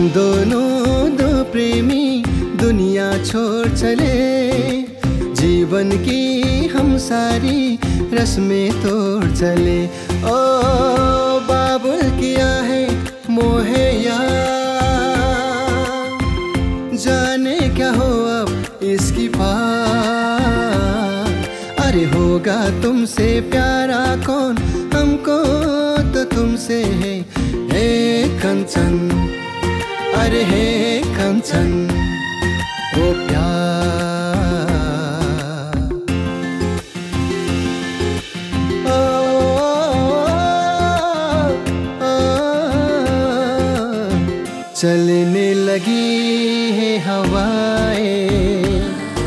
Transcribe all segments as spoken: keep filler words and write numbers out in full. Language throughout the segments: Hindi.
दोनों दो प्रेमी दुनिया छोड़ चले, जीवन की हम सारी रस्में तोड़ चले। ओ बाबुल किया है मोहे यार, जाने क्या हो अब इसकी पार। अरे होगा तुमसे प्यारा कौन, हमको तो तुमसे है हे कंचन। अरे हे कंचन वो प्यार। ओ, ओ, ओ, चलने लगी है हवाएं,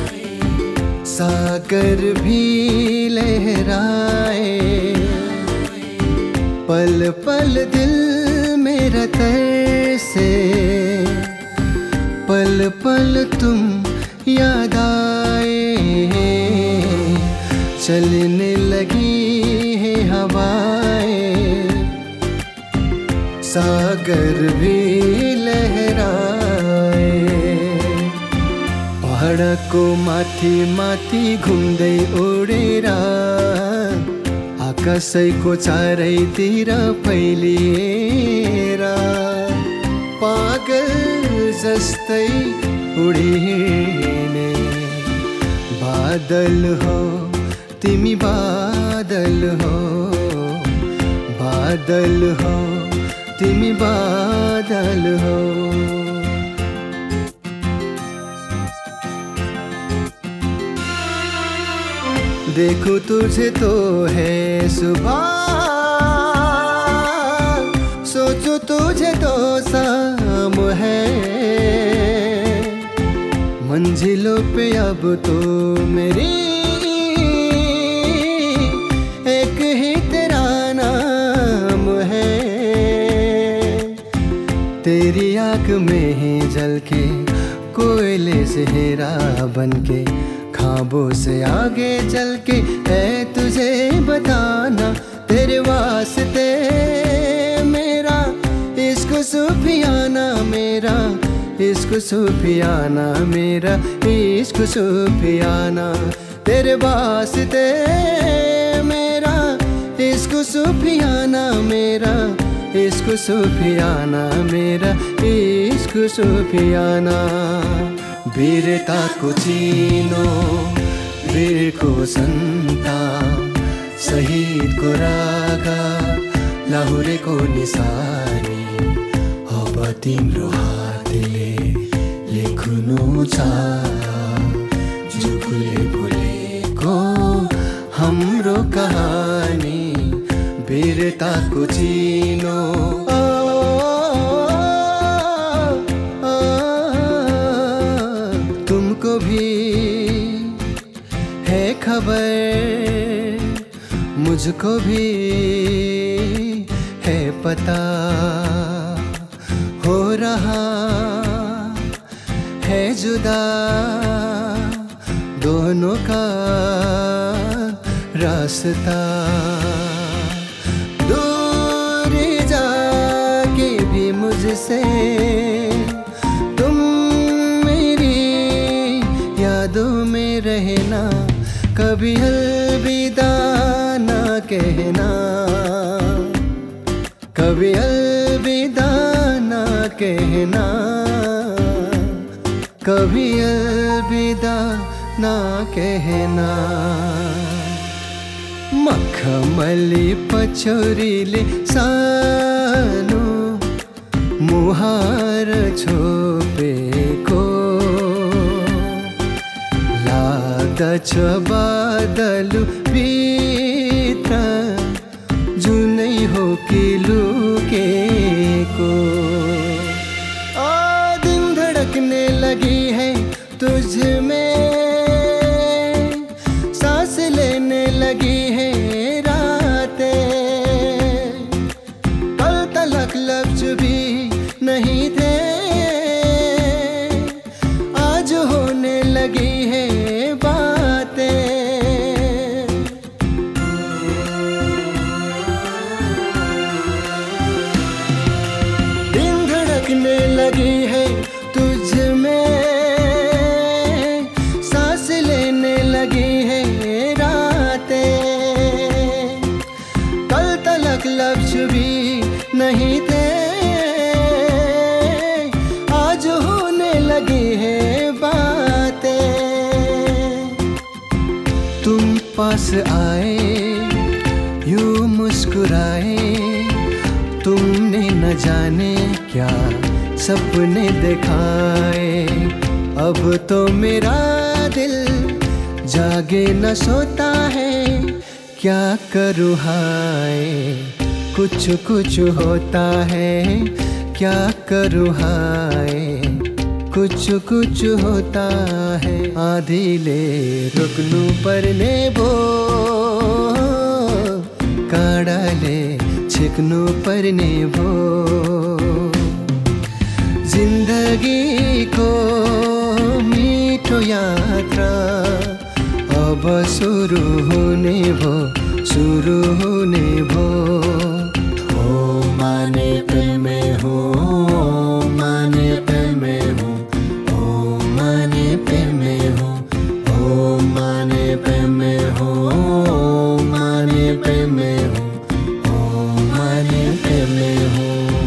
सागर भी लहराए, पल पल दिल मेरा तरसे, पल पल तुम याद आए। चलने लगी है हवाएं, सागर भी लहराए, पहाडको माथि माथि घुम्दै उडेर आकाशैको चारैतिर फैलिएर पागल जस्तै उडिने बादल हो तिमी, बादल हो बादल हो तिमी, बादल हो। देखो तुझे तो है सुबह, सोचो तुझे तो शाम है, मंजिलों पे अब तो मेरी एक ही तेरा नाम है। तेरी आँख में ही जल के कोयले से हीरा बन के, ख्वाबों से आगे चल के है तुझे बताना, तेरे वास्ते मेरा इश्क सूफियाना, मेरा इश्क सूफियाना, मेरा इश्क सूफियाना, तेरे वास्ते मेरा इश्क सूफियाना, मेरा इश्क सूफियाना, मेरा इश्क सूफियाना। वीरताको चिनो वीरको सन्तान, शहीदको रागा लाहुरेको निशानी, अब तिम्रो हातले लेख्नु छ जुगुले बोलेको हाम्रो कहानी। वीरताको चिनो तुमको भी है खबर, मुझको भी है पता, हो रहा है जुदा दोनों का रास्ता। दूर जाके भी मुझसे तुम मेरी यादों में रहना, कभी अलविदा ना कहना, कभी अलविदा ना कहना, कभी अलविदा ना कहना। मखमली पछोरीले सानो मुहार छोपेको, लाग्दछ बादल भित्र जुनै हो कि लुकेको। आ दिन धड़कने लगी है तुझ में, सांस लेने लगी है रातें, पल तलक लफ्ज भी नहीं थे आज होने लगी है बातें। दिन धड़कने लगी आए यूं मुस्कुराए, तुमने न जाने क्या सपने दिखाए। अब तो मेरा दिल जागे न सोता है, क्या करूँ हाय कुछ कुछ होता है, क्या करूँ हाय कुछ कुछ होता है। आधी ले रुकनू परने बो, काड़ा ले छिकनू परने बो। जिंदगी को मीठो यात्रा अब शुरू होने भो, शुरू होने भो। ओ माने पे मैं हूँ, ओ माने पे मैं हूँ, ओ माने पे मैं हूँ, ओ माने पे मैं हूँ, ओ माने पे मैं हूँ, ओ माने पे मैं हूँ।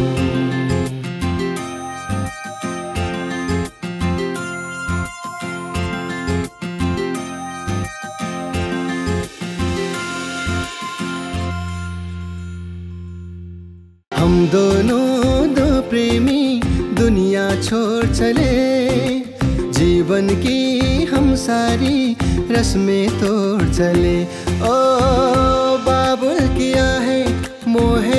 हम दोनों दो प्रेमी दुनिया छोड़ चले, जीवन की हम सारी रस्में तोड़ चले। ओ बाबुल किया है मोहे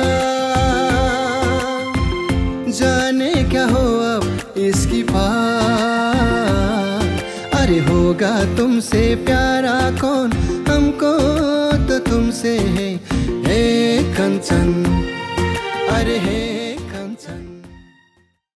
यार, जाने क्या हो अब इसकी पार। अरे होगा तुमसे प्यारा कौन, हमको तो तुमसे है ए कंचन। अरे हे